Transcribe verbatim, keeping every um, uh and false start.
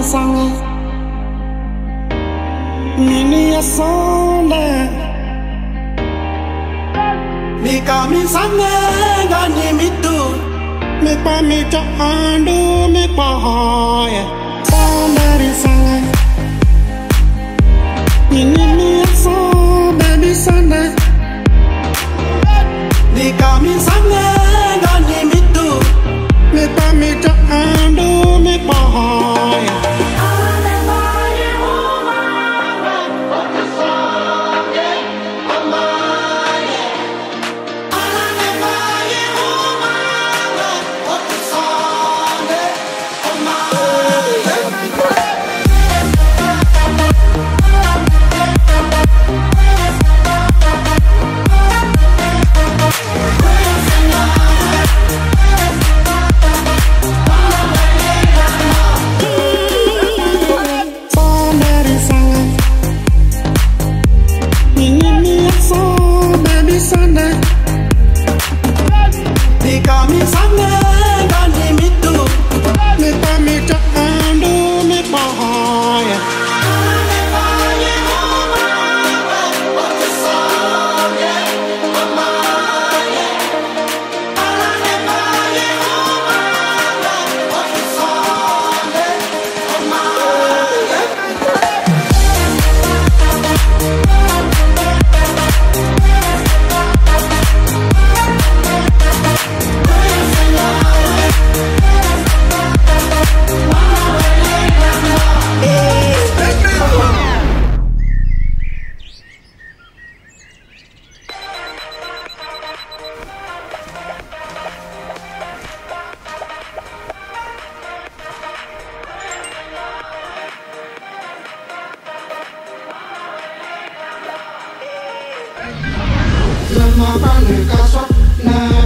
sangat Nini ya sonda Mi kami sangat Gani mitu Mi pa mi cha andu Mi pa hoya Sondari sangat Nini ya sonda Baby sana Mi kami sangat Gani mitu Mi pa mi cha andu Mi pa hoya Lama balik kasut, nah